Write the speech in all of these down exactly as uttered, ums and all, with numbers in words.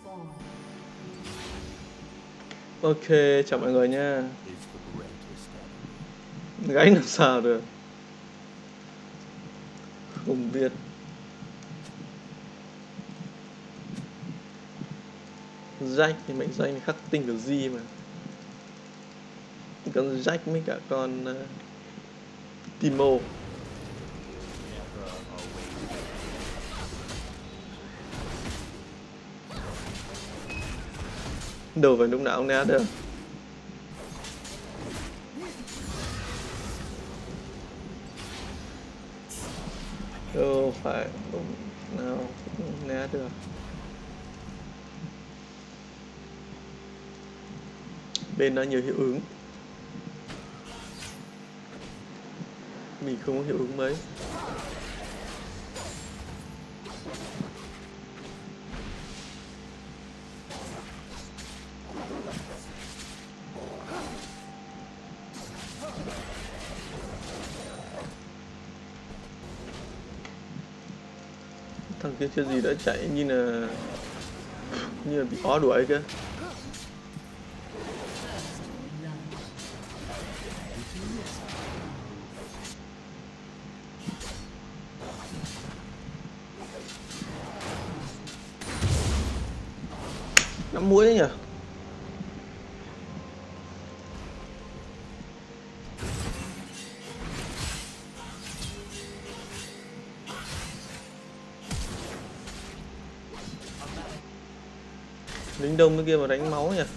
Ok, chào mọi người nha. Gánh làm sao được? Không biết. Jack thì mệnh danh khắc tinh của G mà. Con Jack với cả con uh, Timo. Đâu phải lúc nào cũng né được. Đâu phải lúc nào cũng né được. Bên đó nhiều hiệu ứng. Mình không có hiệu ứng mấy. Thằng kia chưa gì đã chạy như là như là bị ó đuổi kìa. Năm mũi đấy nhỉ. Lính đông cái kia mà đánh máu nhỉ.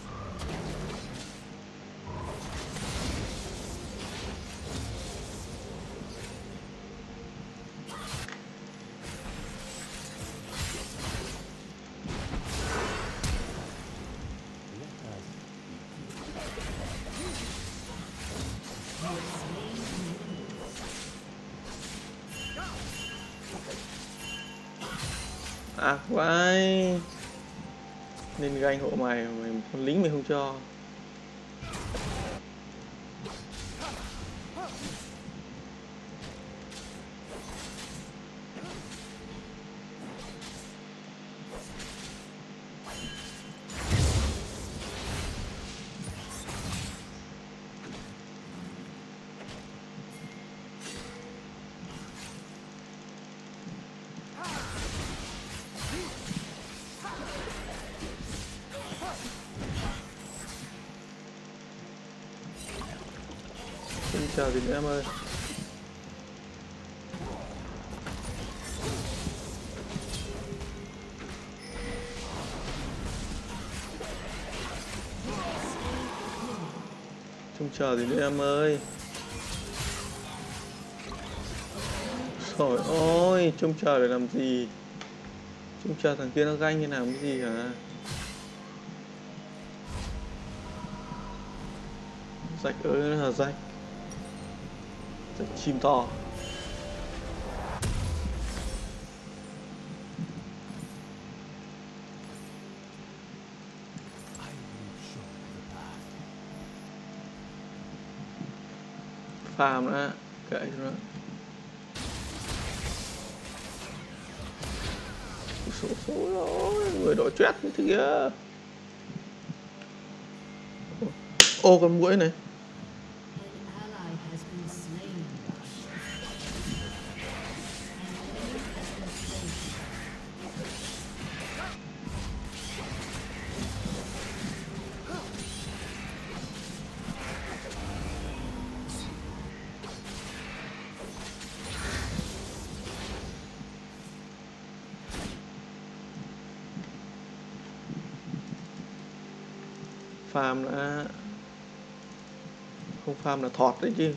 À quái. Nên ganh hộ mày, mày con lính mày không cho. Xin chào gì nữa em ơi. Trông chờ gì nữa em ơi. Trời ơi, trông chờ để làm gì? Trông chờ thằng kia nó ganh như nào cái gì hả? Rách ơi nó là rách. Rách chim to. Farm nữa, kệ cho nó. Số số rồi, người đội chết như thế kia. Ô con muỗi này. Farm đã không farm là thọt đấy chứ.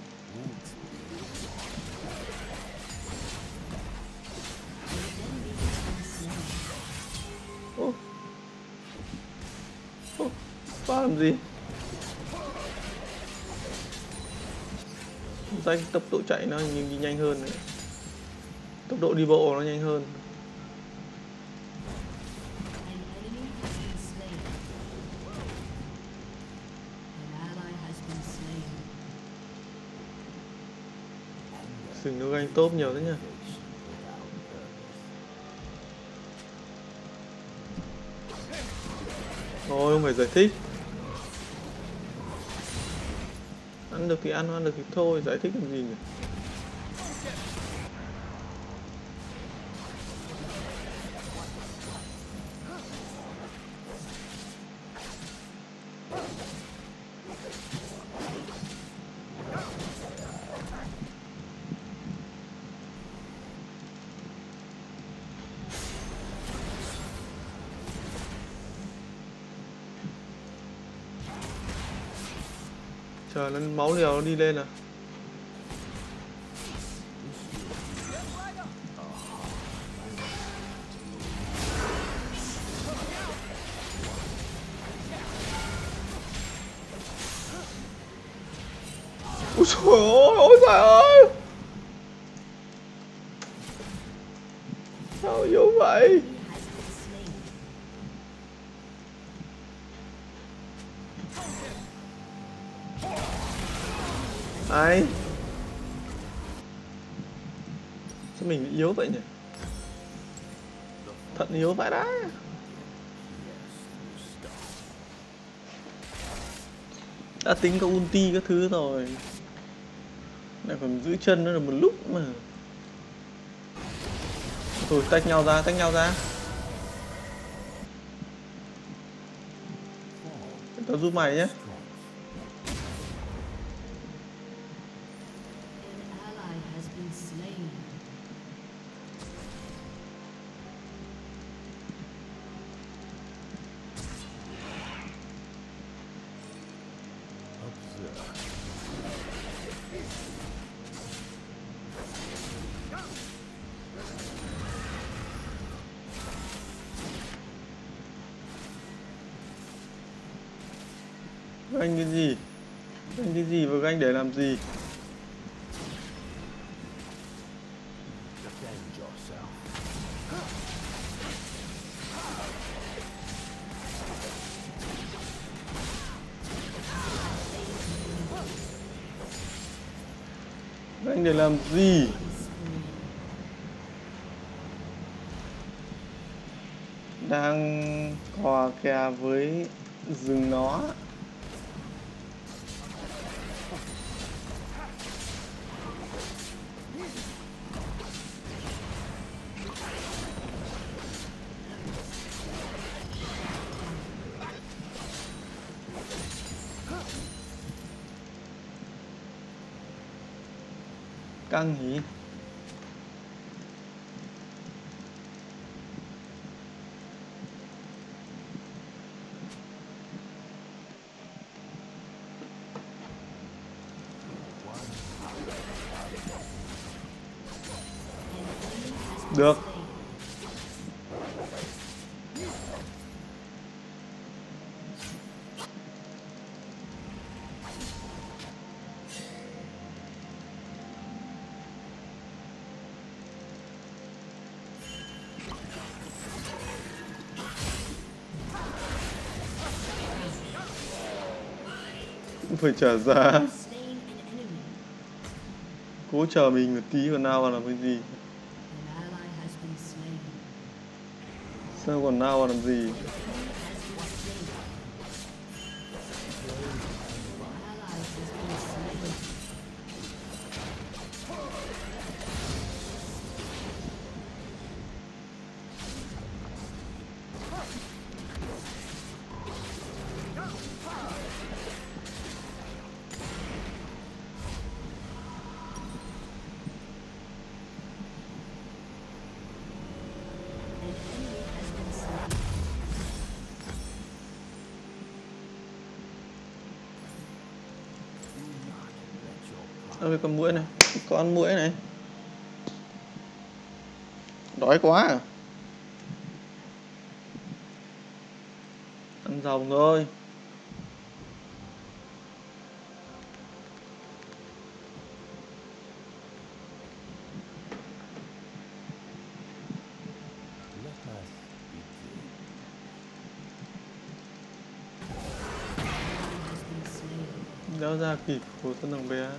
Ô ô farm gì? Danh tốc độ chạy nó nhưng đi nhanh hơn này. Tốc độ đi bộ nó nhanh hơn. Sừng nó ganh tốt nhiều đấy nha. Thôi không phải giải thích. Ăn được thì ăn, ăn được thì thôi, giải thích làm gì nhỉ? Trời, nó máu liều nó đi lên à? Ôi trời ơi, ôi trời ơi! Sao yếu vậy? Ai? Sao mình bị yếu vậy nhỉ? Thận yếu vậy đấy. Đã tính có ulti các thứ rồi, lại còn giữ chân nó được một lúc mà. Thôi tách nhau ra, tách nhau ra. Tao giúp mày nhé. Anh cái gì? Anh cái gì và anh để làm gì? Anh để làm gì? Đang cò kè với rừng nó. Căng nhỉ? Được. Cũng phải trả giá. Cố chờ mình một tí còn nào vào làm cái gì? Sao còn nào vào làm gì? Ôi con muỗi này, con muỗi này. Đói quá à? Ăn rồng thôi. Đéo ra kịp của con thằng bé.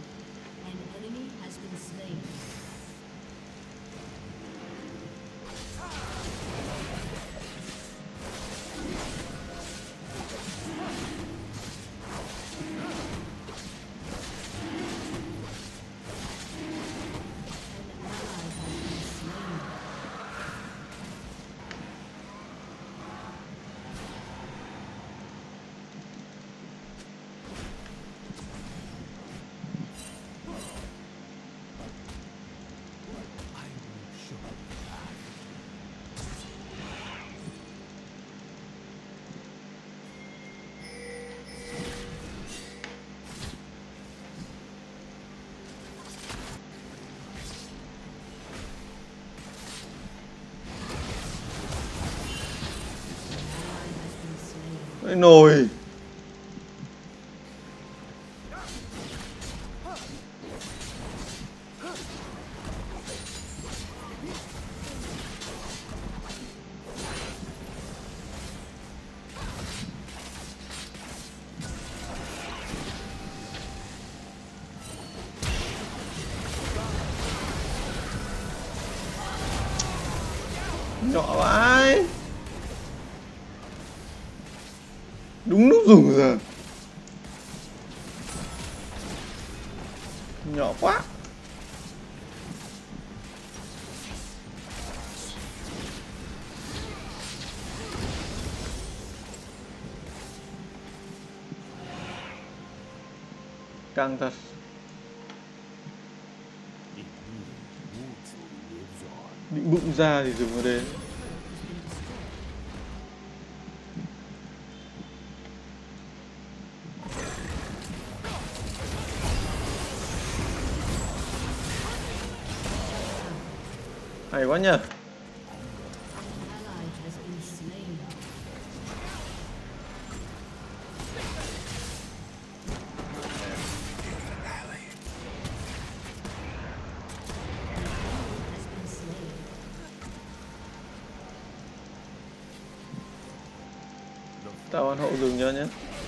Cái nồi. Nhỏ vãi. Đúng lúc dùng rồi. Nhỏ quá. Căng thật. Định bụng ra thì dùng vào đây. Hay quá nhờ. Tao ăn hậu rừng cho nhé.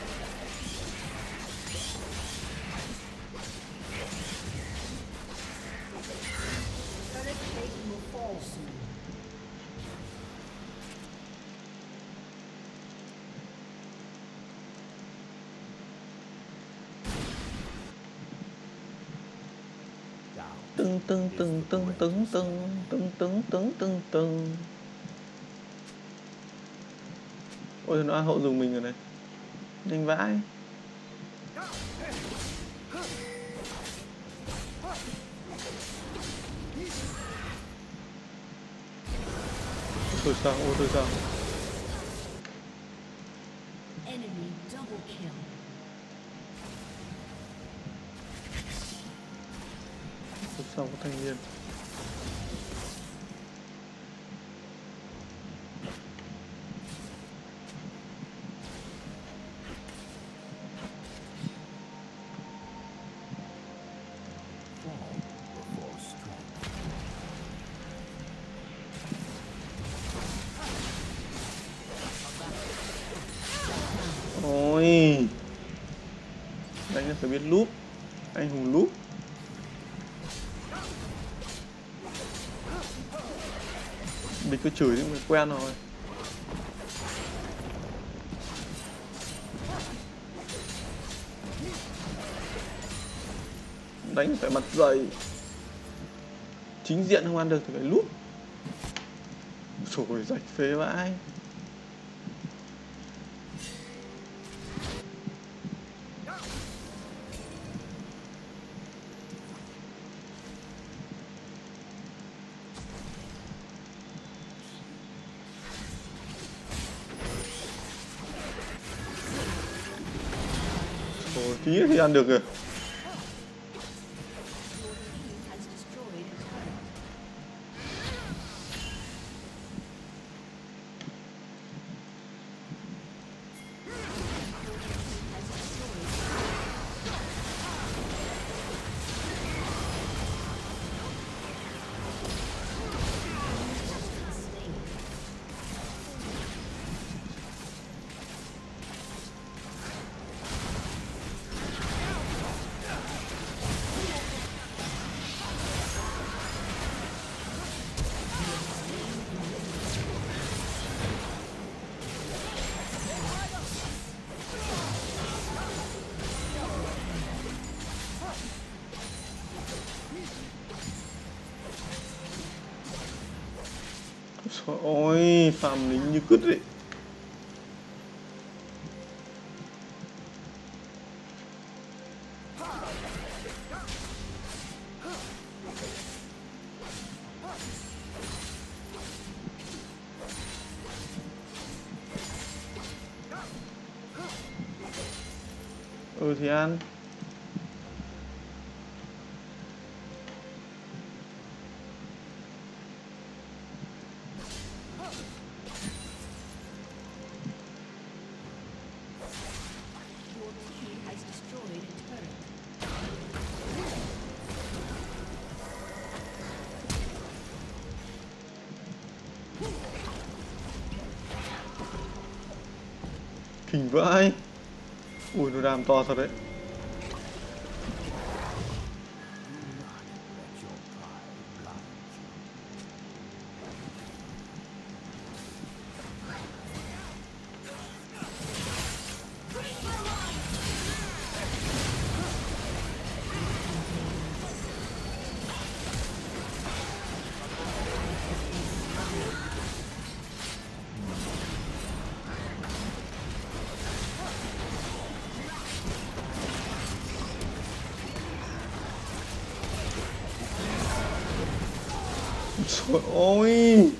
Tưng tưng tưng tưng tưng tưng tưng tưng tưng tưng tưng. Ôi nó ăn hậu dùng mình rồi này. Nhanh vãi. Thôi sao, ôi thôi sao. Thôi sao có thanh niên. Ôi. Đánh là phải biết lúp. Anh hùng lúp. Mình cứ chửi thì mình quen rồi. Đánh phải mặt dày. Chính diện không ăn được thì phải lúp. Trời rạch phế vãi. Ôi tí thì ăn được rồi. Trời ơi, farm lính như cứt ấy. Ừ thì ăn. Kinh vãi. Ui nó đam to thật đấy. Trời ơi,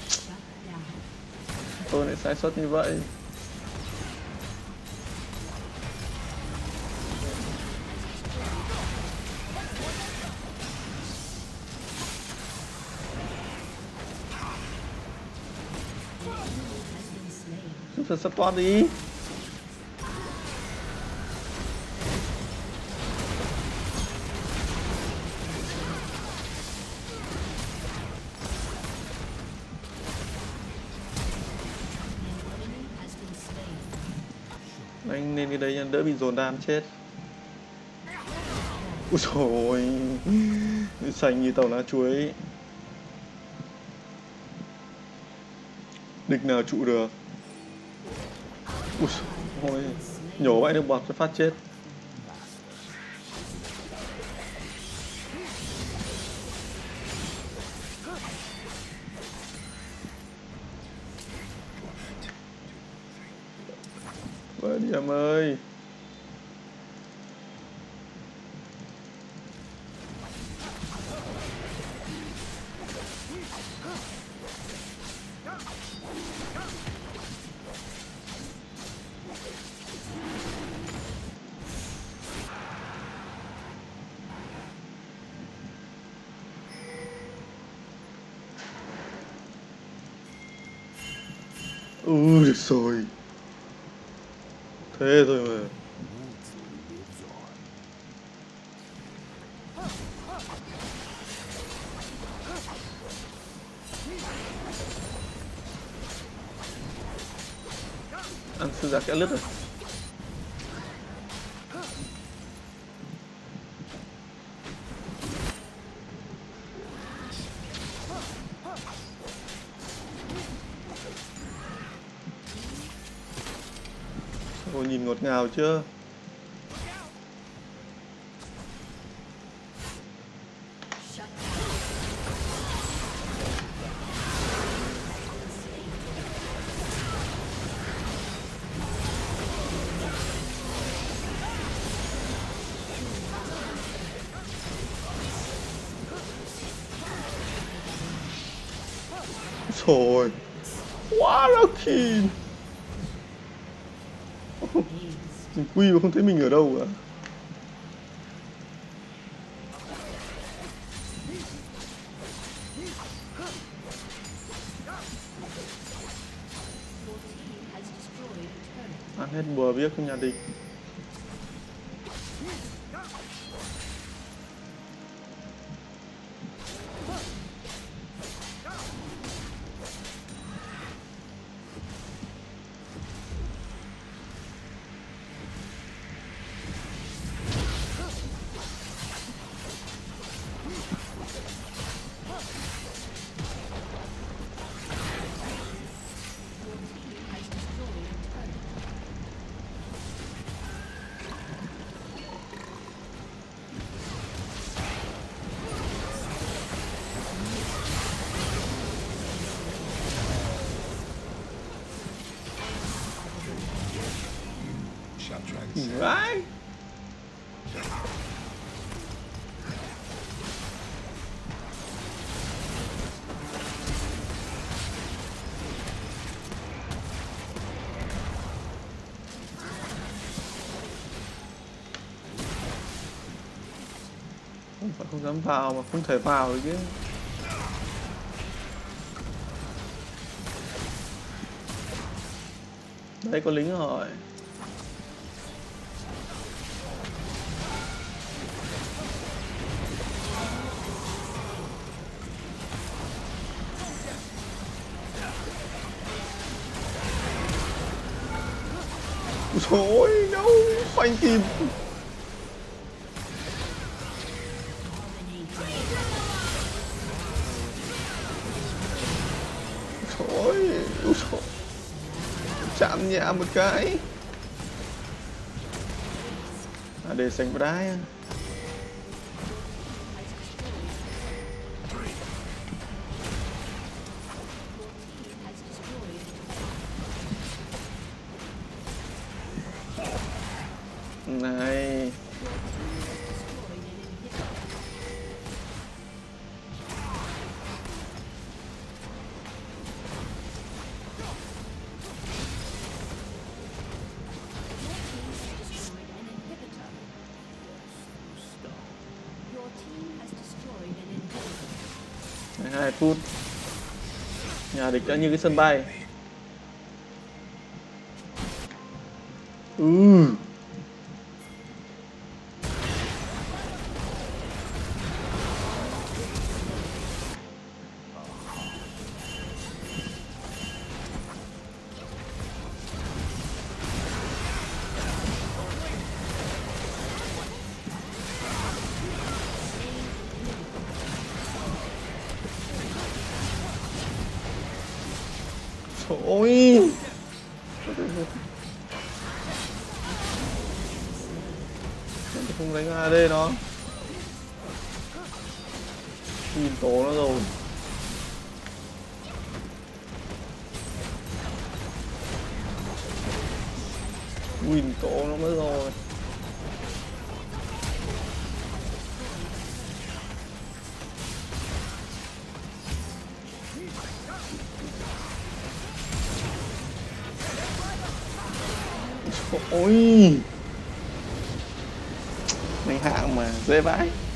tôi lại sai sót như vậy. Giúp thật support đi. Anh nên cái đấy cho đỡ bị dồn đam chết. Úi dồi ôi, xanh như tàu lá chuối. Địch nào trụ được. Úi dồi ôi, nhổ vãi nước bọt cho phát chết. Vãi đi em ơi. Ừ được rồi. Thế thôi mà. Ăn sư giả kẽ lứt rồi. Ôi nhìn ngọt ngào chưa. Rồi quá lucky. Mình quy mà không thấy mình ở đâu cả. Ăn hết bùa biết nhà địch. Right. Không phải không dám vào mà không thể vào được chứ. Đây có lính rồi. Ôi đâu phanh kìm. Ôi chạm nhẹ một cái. À, để sành vào đáy. Này hai phút nhà địch đã như cái sân bay. Ừ ôi không đánh a đê nó nhìn tổ nó rồi. Win tổ nó mới rồi. Ôi mày hạng mà dễ vãi.